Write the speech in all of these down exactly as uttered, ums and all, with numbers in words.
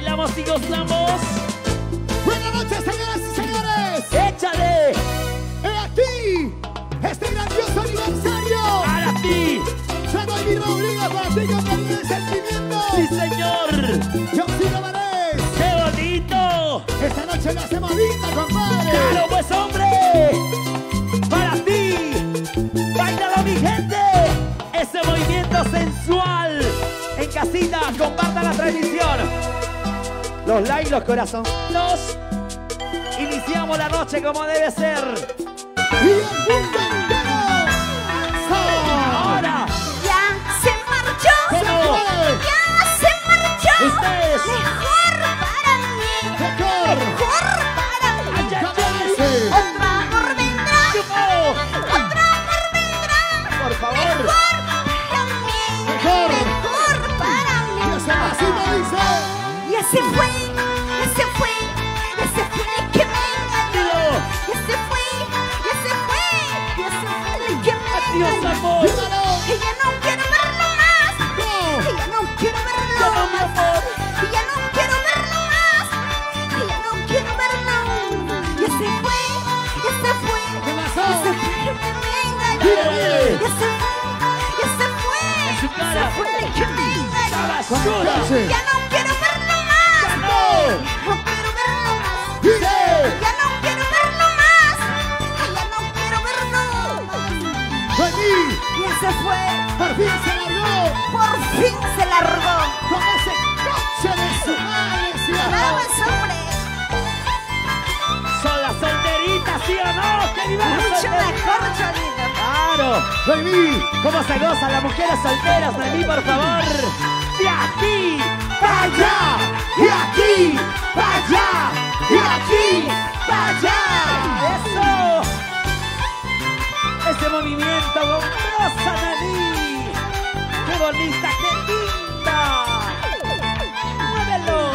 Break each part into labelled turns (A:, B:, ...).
A: bailamos y gozamos.
B: Buenas noches, señoras y señores.
A: ¡Échale!
B: He aquí este grandioso aniversario.
A: ¡Para ti!
B: Se doy mi Rodrigo para ti con cariño y sentimiento.
A: ¡Sí, señor!
B: Yo sí lo haré.
A: ¡Qué bonito!
B: Esta noche lo hacemos linda, compadre.
A: ¡Claro, pues, hombre! ¡Para ti! ¡Báilalo, mi gente! Ese movimiento sensual. En casita, compartan la transmisión. Los likes, los corazones. Iniciamos la noche como debe ser.
B: Y el mundo entero.
A: Ahora.
C: Ya se marchó.
A: ¿Cómo?
C: Ya se marchó.
A: Ustedes.
C: Mejor para mí.
B: Mejor.
C: Mejor para mí.
A: Ay, ay, ay.
B: Sí.
C: Otro amor vendrá.
A: ¡Oh!
C: Otro amor vendrá.
A: Por favor.
C: Mejor para mí.
B: Mejor.
C: Mejor para
B: Y
C: mí.
B: ese vasito dice.
C: Ya se fue. Ya se fue. Ya se fue el que me engañó. Ya se fue. Ya se fue. Ya se fue el que me
A: Adiós,
C: engañó.
A: amor.
B: Dímelo.
C: Y ya no quiero verlo más.
B: No.
C: Y ya no quiero verlo
A: Ya no, mi
C: más.
A: amor.
C: Y ya no quiero verlo más. Y ya no quiero verlo. Ya se fue. Ya se fue.
B: ¿Qué pasó?
C: Ya se fue el que me engañó.
A: Dígale.
C: Ya se fue. Ya se fue.
A: En su cara.
C: Se fue el que me engañó.
A: ¡La basura!
B: Sí.
C: Ya no quiero verlo más.
A: ¡Ya no!
C: No quiero verlo más.
B: Dice.
C: Ya no quiero verlo más. Ya no quiero verlo más.
B: Vení.
C: Ya se fue.
B: Por fin se largó.
C: Por fin se largó.
B: Con ese coche de su madre, ¿sí o
C: Nada
B: no?
C: más, hombre.
A: ¿Son las solteritas, sí o no? ¡Que viva la
C: Mucho
A: soltería!
C: mejor, Cholito.
A: ¡Claro!
B: Baby.
A: ¿Cómo se gozan las mujeres solteras, Noemí, por favor? ¡De aquí para allá!
B: Y aquí, para allá, y aquí, para allá.
A: ¡Eso! Ese movimiento gozosa, Noemí. ¡Qué bonita, qué linda! ¡Muévelo!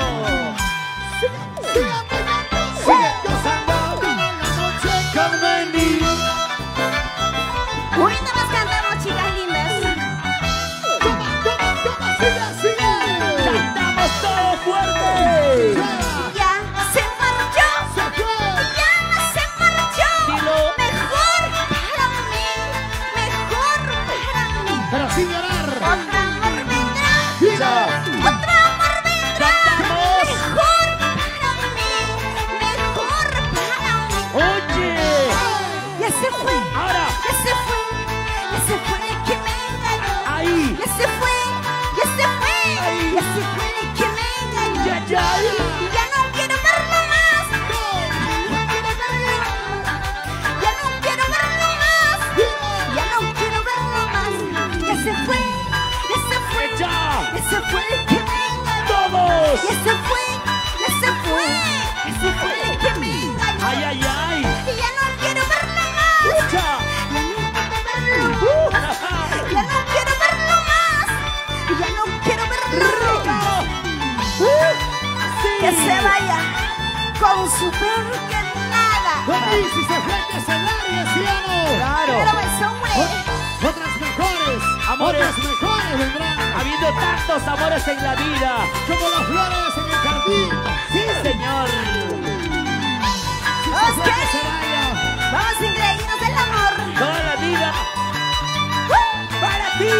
B: Sigan bailando, sigan gozando toda la noche con Noemí.
C: Ahorita más cantamos, chicas lindas.
B: Toma, toma, toma, sigue, sigue.
A: ¡Cantamos todo fuerte!
C: Ya se marchó.
B: Se fue.
C: Ya se marchó.
A: Dilo.
C: Mejor para mí. Mejor para mí.
B: Pero sin llorar.
C: Otro amor vendrá.
A: Ya.
C: Otro amor vendrá.
A: ¡Cantamos!
C: Mejor para mí. Mejor para mí.
A: ¡Oye!
C: Ya se fue.
A: Ahora.
C: Ya se fue. Ya se fue el que me engañó.
A: ¡Ahí!
C: Ya se fue. Ya se fue.
A: Ay.
C: Ya se fue el que me engañó.
A: ¡Ya, ya!
C: Ya no quiero verlo más. No quiero verlo más. Ya no quiero verlo más. Ya no quiero verlo más. Ya se fue. Ya se fue.
A: ¡Ya!
C: Ya se fue el que me engañó.
A: ¡Todos!
C: Ya se fue. Ya se fue. Ya se fue el que me engañó.
A: ¡Ay, ay, ay!
C: Y ya no quiero verlo más.
A: ¡Ya!
C: Ya no quiero verlo más. Ya no quiero verlo más. Ya no quiero verlo más.
A: ¡Sí!
C: Que se vaya con su peor que nada.
B: Baby, si se fue, que se largue, ¿sí o no?
A: ¡Claro!
C: Pero es hombre.
B: Ot- Otras mejores,
A: Amores.
B: otras mejores vendrán.
A: Habiendo tantos amores en la vida.
B: Como las flores en el jardín.
A: ¡Sí, señor!
C: Vamos,
B: Que
C: que
B: se vaya.
C: vamos a increírnos el amor.
A: ¡Toda la vida! ¡Para ti!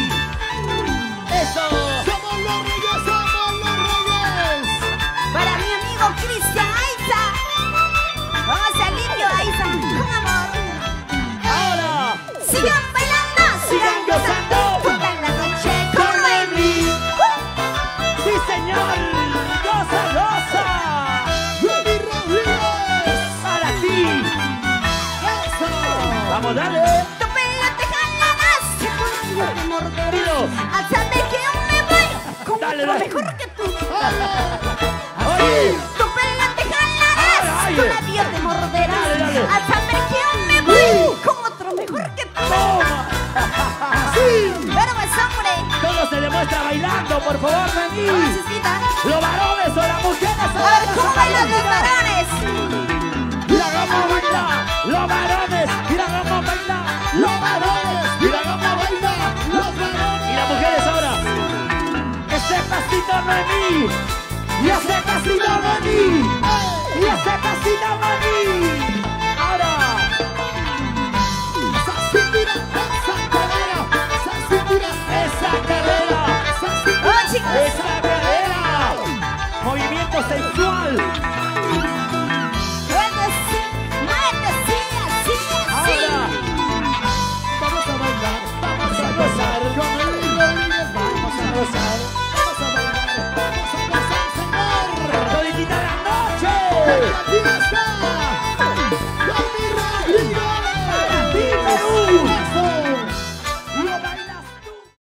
A: ¡Eso!
B: Somos los reyes, somos los reyes.
C: Para mi amigo Cristian Aiza. Vamos al limpio Aiza. Con amor.
A: ¡Ahora!
C: Sigan bailando.
A: Sigan gozando.
C: Toda la noche con Noemí.
A: ¡Sí, señor! ¡Goza, goza!
B: Baby Rodríguez.
A: ¡Para ti!
B: Eso.
A: ¡Vamos, dale!
C: Tu pelo te jalarás. Si todavía te morderás.
A: Dilo.
C: Al saber que yo me voy con
A: Dale,
C: otro
A: dale.
C: mejor que tú.
A: ¡Oye!
C: Tu pelo te jalarás.
A: Ay, ay.
C: Todavía te morderás.
A: Dale, dale.
C: Al saber que yo me voy con otro mejor que tú.
A: ¡Toma!
C: Pero es hombre.
A: Todo se demuestra bailando, por favor, Noemí.
C: Necesita.
A: Los varones o las mujeres.
C: A ver cómo bailan los varones.
A: Mira cómo baila. Los varones. Mira cómo baila.
B: Los varones, mira cómo baila. Los varones.
A: Y las mujeres ahora. Ese pasito, Noemí. Y ese casino maní, y ese casino maní.